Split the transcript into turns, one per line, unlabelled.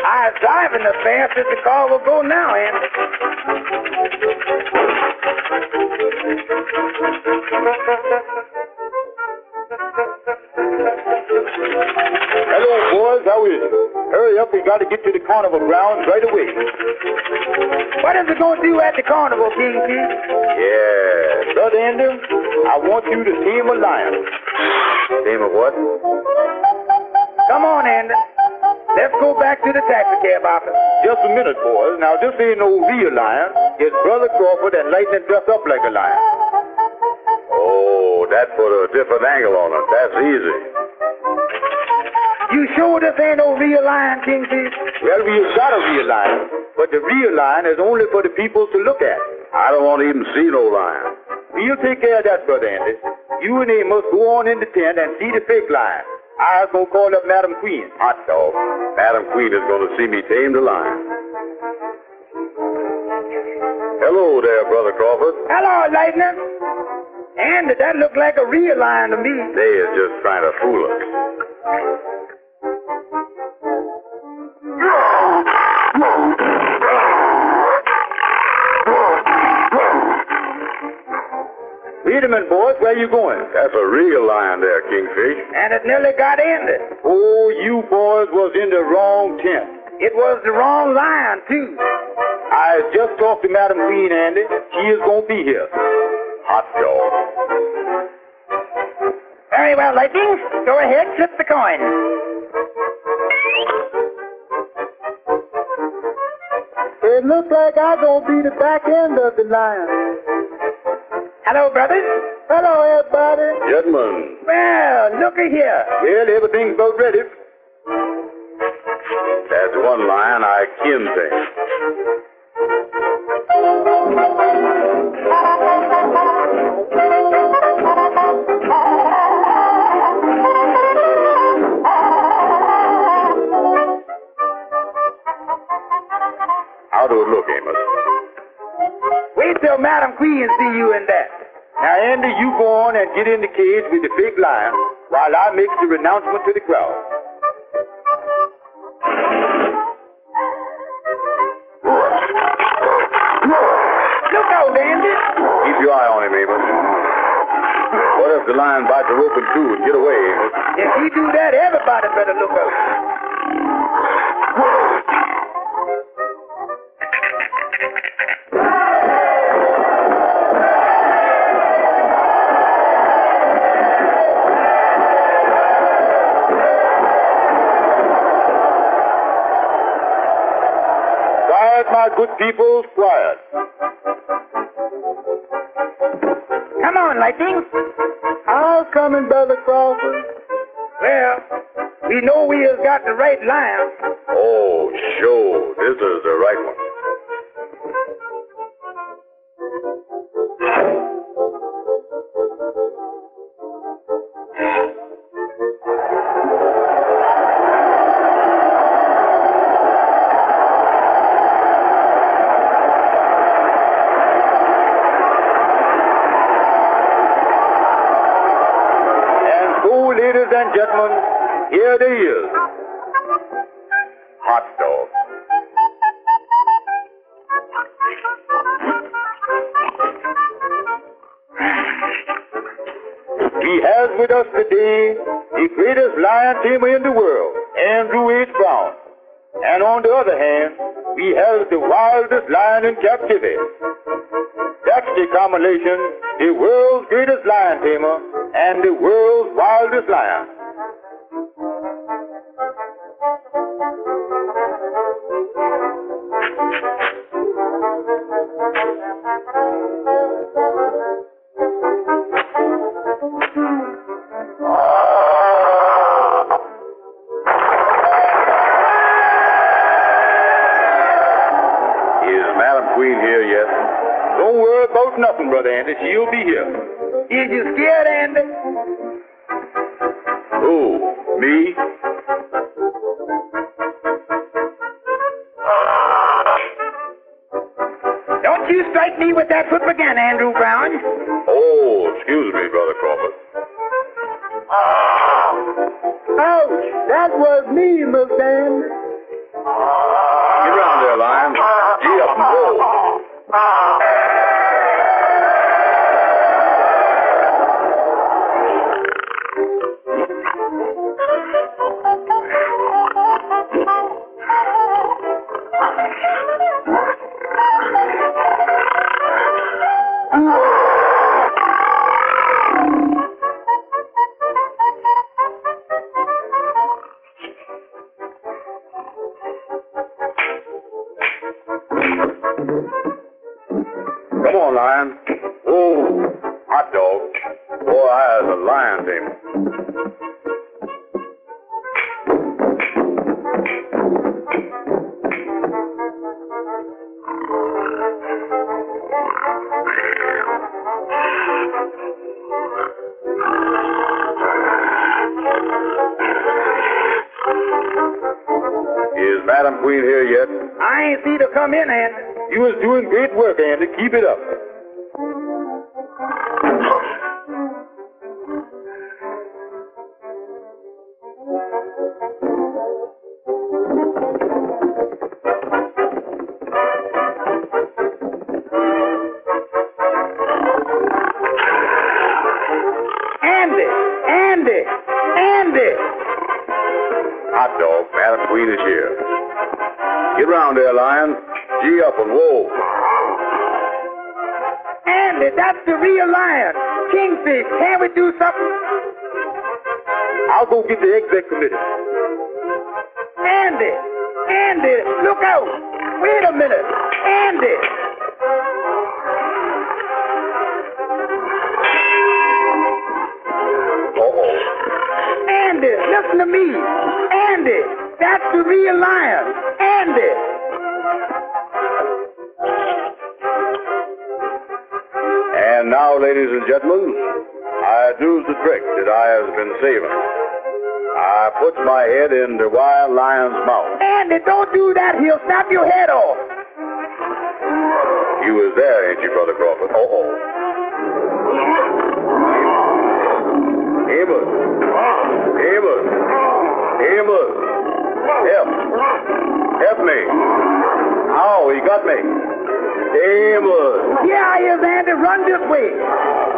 I was driving the fastest the car will go now, Andy.
Hello, boys. How is it? Hurry up. We got to get to the carnival grounds right away.
What is it going to do at the carnival, King Chief?
Yeah. Brother Andy, I want you to tame a lion. Tame a what?
Come on, Andy. Let's go back to the taxi cab office.
Just a minute, boys. Now, this ain't no real lion. It's Brother Crawford and Lightning dressed up like a lion.
Oh, that put a different angle on it. That's easy.
You sure this ain't no real lion, King Chief?
Well, we shot a real lion, but the real lion is only for the people to look at.
I don't want to even see no lion.
We'll take care of that, Brother Andy. You and Amos go on in the tent and see the fake lion. I was going to call up Madam Queen.
Hot dog. Madam Queen is going to see me tame the lion. Hello there, Brother Crawford.
Hello, Lightning. Andy, that looked like a real lion to me.
They is just trying to fool us.
Wait a minute, boys. Where you going?
That's a real lion there, Kingfish.
And it nearly got Andy.
Oh, you boys was in the wrong tent.
It was the wrong lion, too.
I just talked to Madam Queen, Andy. She is going to be here.
Hot dog.
Very well, Lightning. Go ahead, flip the coin.
It looks like I'm going to be the back end of the lion.
Hello, brothers.
Hello, everybody.
Gentlemen.
Well, looky here.
Well, everything's about ready.
That's one lion I kin think. How do it look, Amos?
Wait till Madam Queen see you in that.
Now, Andy, you go on and get in the cage with the fake lion while I make the renouncement to the crowd.
Look out, Andy.
Keep your eye on him, Amos. What if the lion bites a rope in two and get away, Amos?
If he do that, everybody better look out.
Quiet, my good people, quiet.
Come on, Lightning.
How's coming, Brother Crawford?
Well, we know we has got the right lion.
Oh, sure. This is the right one.
Ladies and gentlemen, here they is.
Hot dog.
We have with us today the greatest lion tamer in the world, Andrew H. Brown. And on the other hand, we have the wildest lion in captivity. That's the combination, the world's greatest lion tamer and the world's wildest lion.
Is Madam Queen here yet?
Don't worry about nothing, Brother Andy. She'll be here.
Is you scared, Andy?
Who? Me?
Don't you strike me with that foot again, Andrew Brown.
Oh, excuse me, Brother Crawford.
Ouch! That was me, Miss Andy.
Come on, lion. Oh, hot dog. Boy, I is a lion tamer. Is Madam Queen here yet?
I ain't seen her come in, Andy.
You was doing great work, Andy. Keep it up.
Andy!
Hot dog, Madam Queen is here. Get round there, lion. Gee up and whoa.
Andy, that's the real lion. Kingfish, can't we do something?
I'll go get the exec committee.
Andy, look out. Wait a minute. Andy. Andy, listen to me. Andy, that's the real lion. Andy.
And now, ladies and gentlemen, I do the trick that I has been saving. I puts my head in the wild lion's mouth.
Andy, don't do that. He'll snap your head off.
You was there, ain't you, Brother Crawford? Amos. Help me. Ow, he got me. Amos.
Here I is, Andy. Run this way.